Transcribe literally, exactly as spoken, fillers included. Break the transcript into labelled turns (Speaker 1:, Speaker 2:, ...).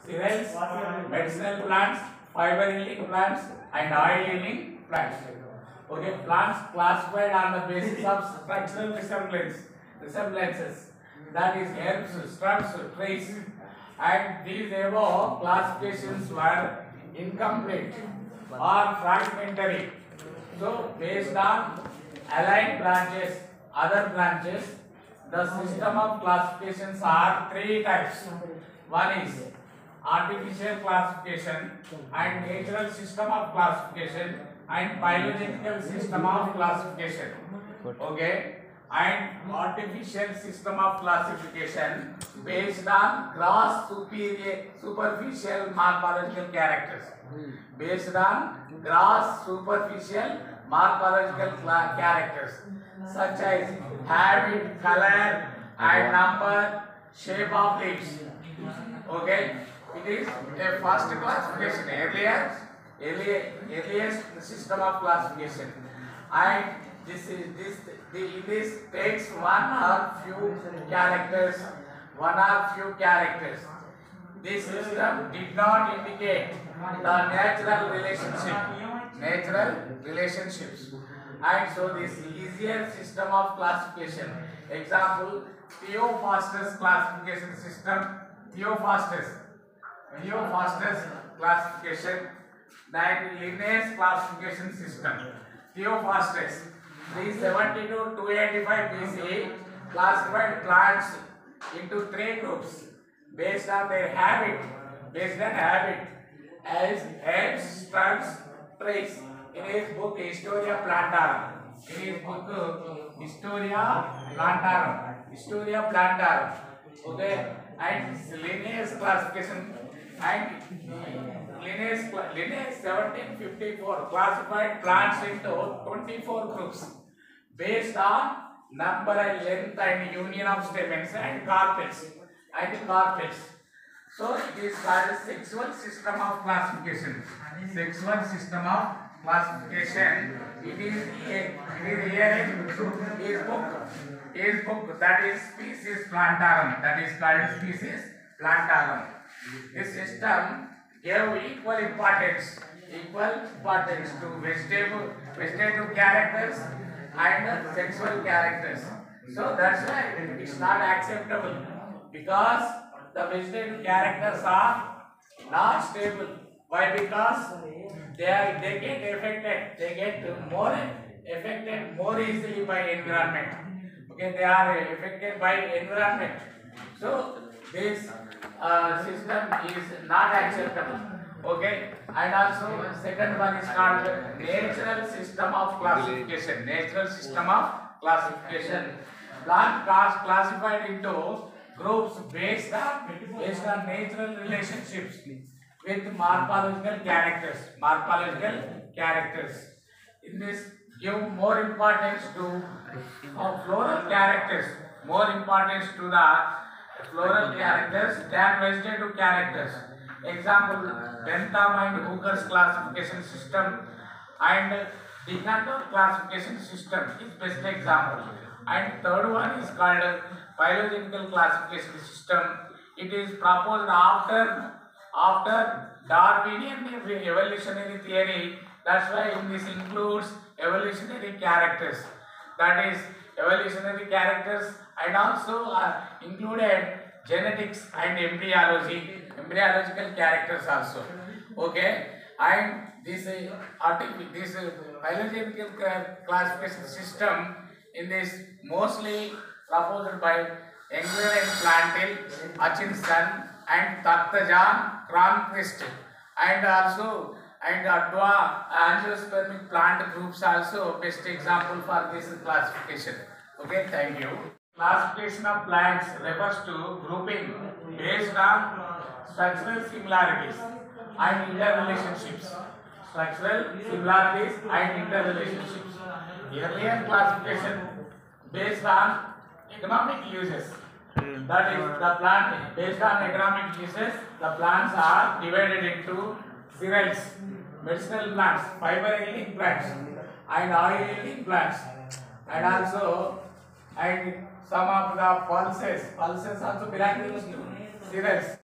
Speaker 1: cereals, medicinal plants, fiber yielding plants, and oil yielding plants. Okay, plants classified on the basis of structural resemblance, resemblances, that is herbs, shrubs, trees, and these above classifications were incomplete or fragmentary. So, based on allied branches, other branches, the system of classifications are three types. One is artificial classification and natural system of classification and biological system of classification. Okay, and artificial system of classification based on gross superior superficial morphological characters. Based on gross superficial morphological characters such as habit, color, and number, shape of leaves. Okay, it is a first classification, earlier, earlier, earliest system of classification, and this is this the this takes one or few characters, one or few characters. This system did not indicate the natural relationship, natural relationships, and so this easier system of classification. Example: Theophrastus classification system. Theophrastus, Theophrastus classification, that Linnaeus classification system. Theophrastus, three seventy to two eighty-five B C, classified plants into three groups based on their habit, based on habit, as herbs, shrubs, trees. In his book Historia Plantarum, in his book Historia Plantarum, Historia Plantarum. Okay, and Linnaeus classification, and Linnaeus, Linnaeus seventeen fifty-four classified plants into twenty-four groups based on number and length and union of stamens and carpels and carpels. So it is called sexual system of classification. Sexual system of classification. It is it is here in his book. His book, that is Species Plantarum. That is called Species Plantarum. This system gave equal importance, equal importance to vegetative, vegetative characters and sexual characters. So that's why it's not acceptable, because the vegetative characters are not stable. Why? Because they are they get affected, they get more affected more easily by environment. Okay, they are affected by environment. So this uh, system is not acceptable. Okay, and also second one is called natural system of classification. Natural system of classification. Plant class classified into groups based on based on natural relationships with morphological characters. Morphological characters. In this, give more importance to uh, floral characters. More importance to the floral characters than vegetative characters. Example: Bentham and Hooker's classification system and Decanter classification system is best example. And third one is called phylogenetic classification system. It is proposed after after Darwinian evolutionary theory. That's why this includes evolutionary characters. That is evolutionary characters, and also uh, included genetics and embryology, embryological characters also. Okay, and this uh, this uh, phylogenetic classification system in this mostly proposed by Engler and Plantel, Hutchinson and Takhtajan, Cronquist, and also and Adwa angiospermic plant groups also best example for this classification. Okay, thank you. Classification of plants refers to grouping based on structural similarities and interrelationships. Structural similarities and interrelationships. Earlier classification based on economic uses. That is, the plant based on economic uses, the plants are divided into cereals, medicinal plants, fiber yielding plants, and oil yielding plants, and also and some of the pulses, pulses also belong to cereals.